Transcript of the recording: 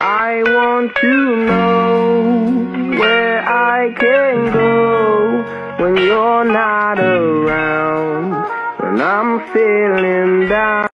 I want to know where I can go when you're not around, when I'm feeling down.